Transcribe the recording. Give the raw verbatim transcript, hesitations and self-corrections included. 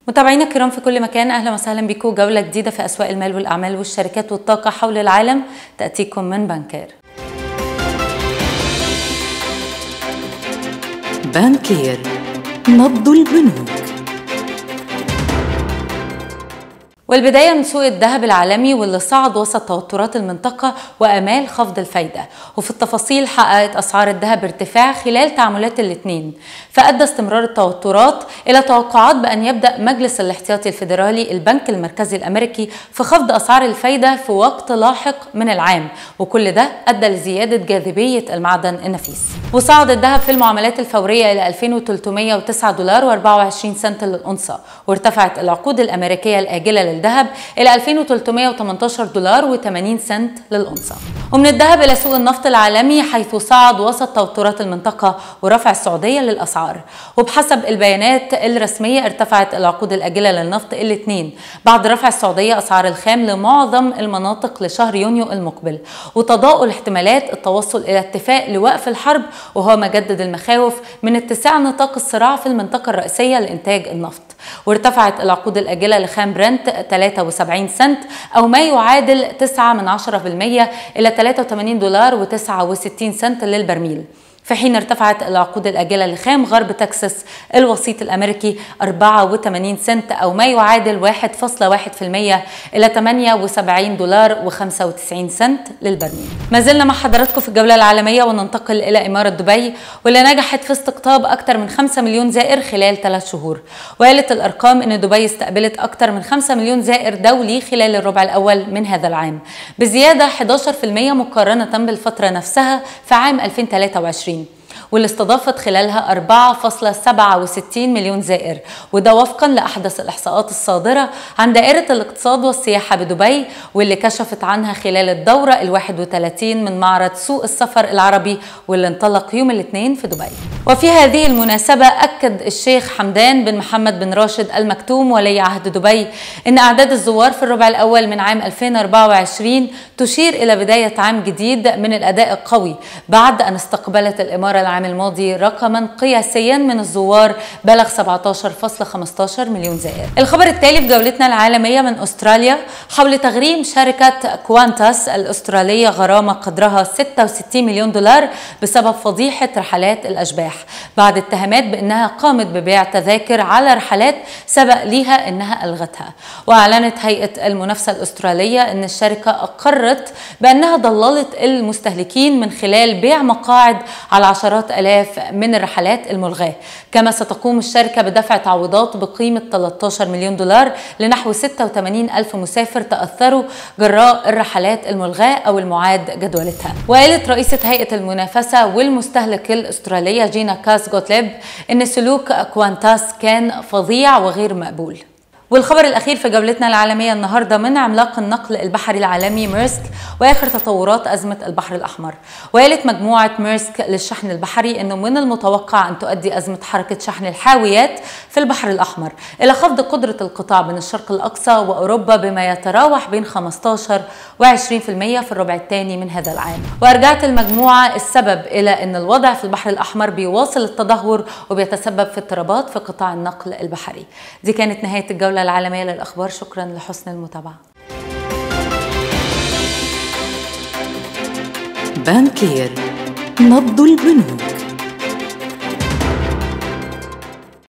متابعينا الكرام في كل مكان، اهلا وسهلا بكم. جوله جديده في اسواق المال والاعمال والشركات والطاقه حول العالم تاتيكم من بانكير. بانكير، نبض البنوك. والبداية من سوق الذهب العالمي واللي صعد وسط توترات المنطقة وآمال خفض الفايدة. وفي التفاصيل حققت أسعار الذهب ارتفاع خلال تعاملات الاثنين، فأدى استمرار التوترات إلى توقعات بأن يبدأ مجلس الاحتياطي الفيدرالي البنك المركزي الأمريكي في خفض أسعار الفايدة في وقت لاحق من العام، وكل ده أدى لزيادة جاذبية المعدن النفيس. وصعد الذهب في المعاملات الفورية إلى ألفين وثلاثمائة وتسعة دولار وأربعة وعشرين سنت للأونصة، وارتفعت العقود الأمريكية الآجلة الذهب إلى ألفين وثلاثمائة وثمانية عشر دولار وثمانين سنت للأونصة. ومن الذهب إلى سوق النفط العالمي، حيث صعد وسط توترات المنطقة ورفع السعودية للأسعار. وبحسب البيانات الرسمية ارتفعت العقود الآجلة للنفط الاثنين بعد رفع السعودية أسعار الخام لمعظم المناطق لشهر يونيو المقبل، وتضاؤل احتمالات التوصل إلى اتفاق لوقف الحرب، وهو ما جدد المخاوف من اتساع نطاق الصراع في المنطقة الرئيسية لإنتاج النفط. وارتفعت العقود الآجلة لخام برنت ثلاثة وسبعين سنت أو ما يعادل تسعة من عشرة بالمئة إلى ثلاثة وثمانين دولار وتسعة وستين سنت للبرميل، في حين ارتفعت العقود الآجلة لخام غرب تكساس الوسيط الأمريكي أربعة وثمانين سنت أو ما يعادل واحد فاصلة واحد بالمئة إلى ثمانية وسبعين دولار وخمسة وتسعين سنت للبرميل. ما زلنا مع حضراتكم في الجولة العالمية، وننتقل إلى إمارة دبي واللي نجحت في استقطاب أكثر من خمسة مليون زائر خلال ثلاث شهور. وقالت الأرقام إن دبي استقبلت أكثر من خمسة مليون زائر دولي خلال الربع الأول من هذا العام، بزيادة أحد عشر بالمئة مقارنة بالفترة نفسها في عام ألفين وثلاثة وعشرين، واللي استضافت خلالها أربعة فاصلة سبعة وستين مليون زائر، وده وفقا لأحدث الإحصاءات الصادرة عن دائرة الاقتصاد والسياحة بدبي، واللي كشفت عنها خلال الدورة الواحد وثلاثين من معرض سوق السفر العربي واللي انطلق يوم الاثنين في دبي. وفي هذه المناسبة أكد الشيخ حمدان بن محمد بن راشد المكتوم ولي عهد دبي إن أعداد الزوار في الربع الأول من عام ألفين وأربعة وعشرين تشير إلى بداية عام جديد من الأداء القوي، بعد أن استقبلت الإمارة العام الماضي رقما قياسيا من الزوار بلغ سبعة عشر فاصلة خمسة عشر مليون زائر. الخبر التالي في جولتنا العالمية من أستراليا حول تغريم شركة كوانتاس الأسترالية غرامة قدرها ستة وستين مليون دولار بسبب فضيحة رحلات الأشباح، بعد اتهامات بأنها قامت ببيع تذاكر على رحلات سبق ليها أنها ألغتها. وأعلنت هيئة المنافسة الأسترالية أن الشركة أقرت بأنها ضللت المستهلكين من خلال بيع مقاعد على عشرات آلاف من الرحلات الملغاة. كما ستقوم الشركة بدفع تعويضات بقيمة ثلاثة عشر مليون دولار لنحو ستة وثمانين ألف مسافر تأثروا جراء الرحلات الملغاة أو المعاد جدولتها. وقالت رئيسة هيئة المنافسة والمستهلك الأسترالية جينا كاس غوتليب إن سلوك كوانتاس كان فظيع وغير مقبول. والخبر الأخير في جولتنا العالمية النهاردة من عملاق النقل البحري العالمي ميرسك وآخر تطورات أزمة البحر الأحمر. وقالت مجموعة ميرسك للشحن البحري أنه من المتوقع أن تؤدي أزمة حركة شحن الحاويات في البحر الأحمر إلى خفض قدرة القطاع بين الشرق الأقصى وأوروبا بما يتراوح بين خمسة عشر وعشرين بالمئة في الربع الثاني من هذا العام. وأرجعت المجموعة السبب إلى أن الوضع في البحر الأحمر بيواصل التدهور وبيتسبب في اضطرابات في قطاع النقل البحري. دي كانت نهاية الجولة العالمية للأخبار. شكرا لحسن المتابعة. بانكير، نبض البنوك.